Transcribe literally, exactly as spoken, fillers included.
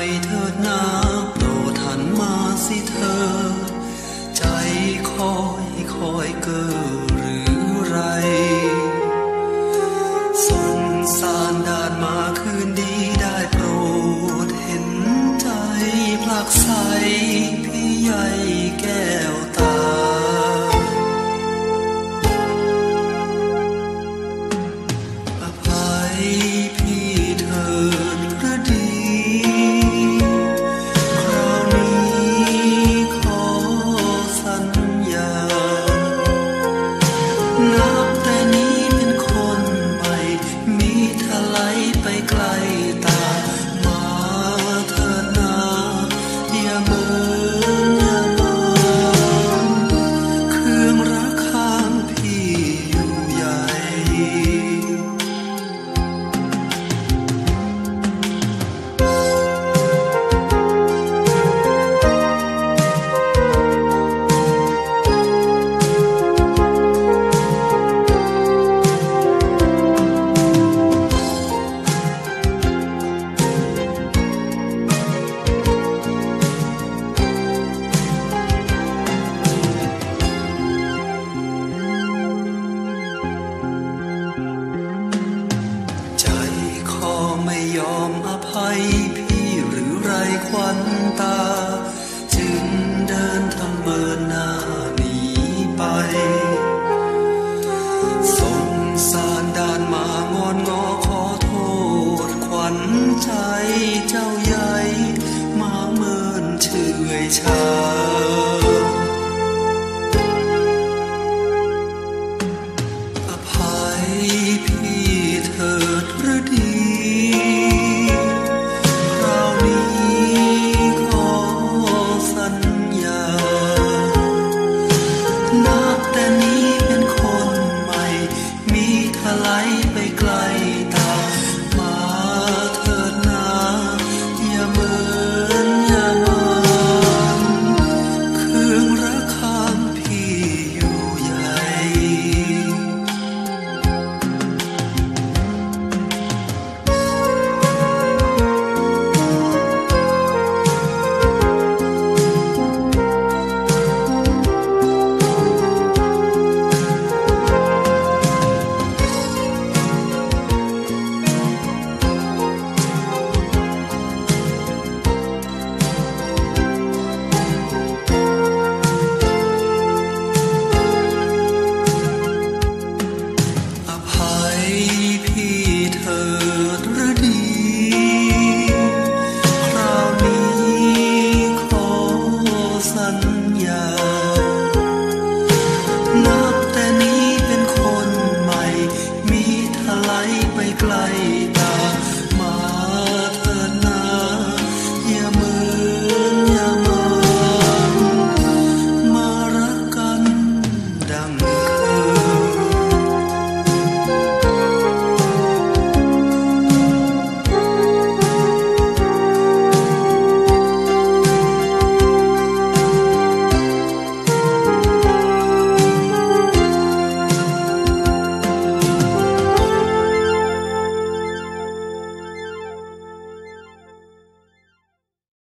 เถิดนาโปรดหันมาสิเธอใจคอยคอยเก้อหรือไรสงสารดาดมาคืนดีได้โปรดเห็นใจผลักใสพี่ใหญ่แก้วตาอภัยพี่เถิดพระดีคราวนี้ขอสัญญานับแต่นี้เป็นคนใหม่มีทลายไปไกลตามาเถิดนาอย่าเมินอย่ามองเครื่องรักข้างพี่อยู่ใหญ่ใจคอไม่ยอมอภัยพี่หรือไรควันตาจึงเดินทำเมินหน้าหนีไปสงสารดานมางอนงอขอโทษขวัญใจเจ้าใหญ่มาเมินเฉอยชาอภัยพี่เถิดพระดีคราวนี้ขอสัญญานับแต่นี้เป็นคนใหม่มีทลายไปไกลตามาเถิดนาอย่าเมิ